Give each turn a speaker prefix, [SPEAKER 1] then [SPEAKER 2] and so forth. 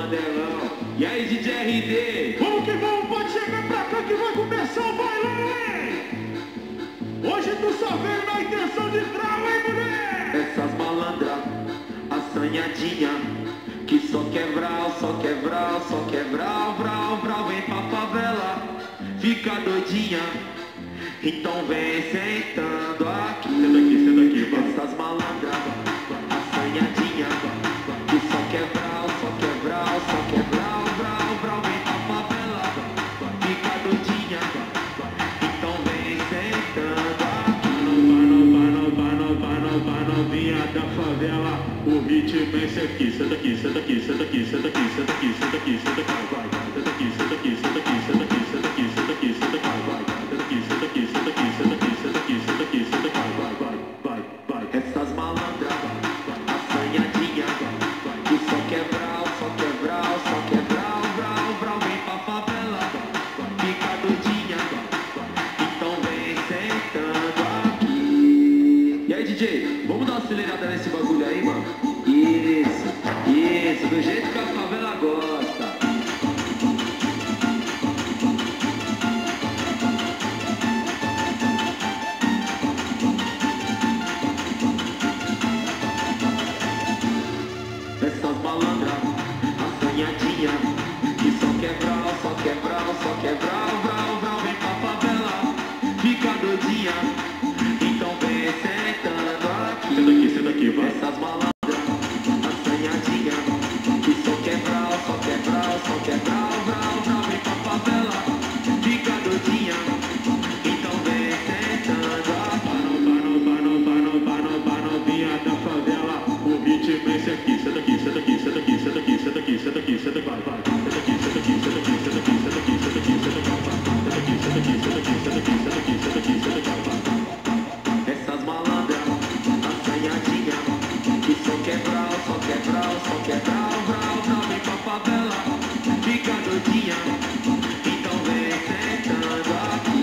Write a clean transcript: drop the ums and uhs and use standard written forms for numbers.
[SPEAKER 1] Mandelão. E aí, DJ RD?
[SPEAKER 2] Vamos que vamos, pode chegar pra cá que vai começar o bailão, hein? Hoje tu só veio na intenção de grau, hein, mulher?
[SPEAKER 1] Essas malandras, assanhadinha, que só quebral, só quebral, só quebral, vral, vral, vem pra favela, fica doidinha, então vem sentando aqui. Senta aqui, essas malandras, assanhadinha, que só quebral, só quebral, só quebral, vral, vral, vem pra favela, fica doidinha, então vem sentando aqui.
[SPEAKER 2] Vai novinha da favela, o ritmo é esse aqui. Senta aqui, senta aqui, senta aqui, senta aqui, senta aqui, senta aqui, senta aqui, vai, vai, senta aqui, senta aqui, senta aqui, senta aqui, senta aqui, senta aqui, senta aqui, vai, vai, senta aqui, senta aqui, senta aqui, senta aqui, senta aqui, senta aqui, senta aqui, vai, vai, vai, vai.
[SPEAKER 1] Essas malandras, assanhadinha, que só quebral, só quebral, só quebral, vral, vral, vem pra favela, fica doidinha, então vem sentando aqui. E aí, DJ, vamos dar uma acelerada nesse bagulho aí, mano? Isso, do jeito que a favela gosta. Essas malandras, assanhadinha, que só quebral, só quebral, só quebral, vral, vral, vem pra favela, fica doidinha, então vem sentando aqui.
[SPEAKER 2] Senta aqui, vai.
[SPEAKER 1] Essas malandras, assanhadinha, que só quebral, só quebral, só quebral, vral, vral, vem pra favela, fica doidinha, então vem sentando aqui.
[SPEAKER 2] Vai novinha da favela, o ritmo é esse aqui. Senta aqui, senta aqui, senta aqui, senta aqui, senta aqui, senta aqui, senta aqui, vai, vai. Senta aqui, senta aqui, senta aqui, senta aqui, senta aqui, senta aqui, senta aqui, vai. Senta aqui, senta aqui, senta aqui, senta aqui, senta aqui, senta aqui, senta aqui, vai.
[SPEAKER 1] Essas malandras, assanhadinha, que só quebral, só quebral, só quebral, vral, vral, vem pra favela, fica doidinha, então vem sentando aqui.